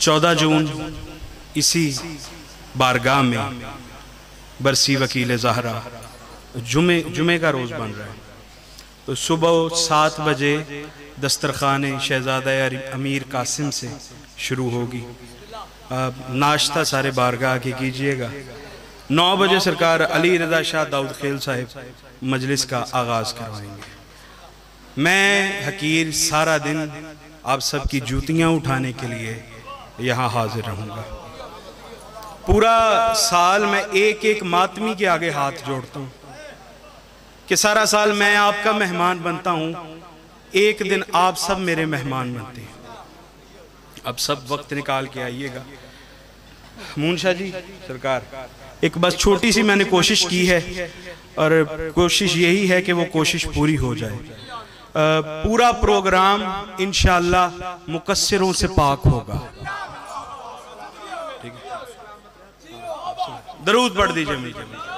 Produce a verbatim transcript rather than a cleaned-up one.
चौदह जून इसी बारगाह में बरसी वकील ज़हरा जुमे जुमे का रोज़ बन रहा है। तो सुबह सात बजे दस्तरखान शहज़ादा अमीर कासिम से शुरू होगी। नाश्ता सारे बारगाह के कीजिएगा। नौ बजे सरकार अली रज़ा शाह दाऊद खेल साहिब मजलिस का आगाज़ करवाएंगे। मैं हकीर सारा दिन आप सबकी जूतियाँ उठाने के लिए यहाँ हाजिर रहूँगा। पूरा साल मैं एक एक मातमी के आगे हाथ जोड़ता हूँ कि सारा साल मैं आपका मेहमान बनता हूँ, एक दिन आप सब मेरे मेहमान बनते हैं। अब सब वक्त निकाल के आइएगा। मूनशाह जी सरकार, एक बस छोटी सी मैंने कोशिश की है और कोशिश यही है कि वो कोशिश पूरी हो जाए। पूरा प्रोग्राम इंशाअल्लाह मुकस्सिरों से पाक होगा। ठीक है, दरूद पढ़ दीजिए मिलकर।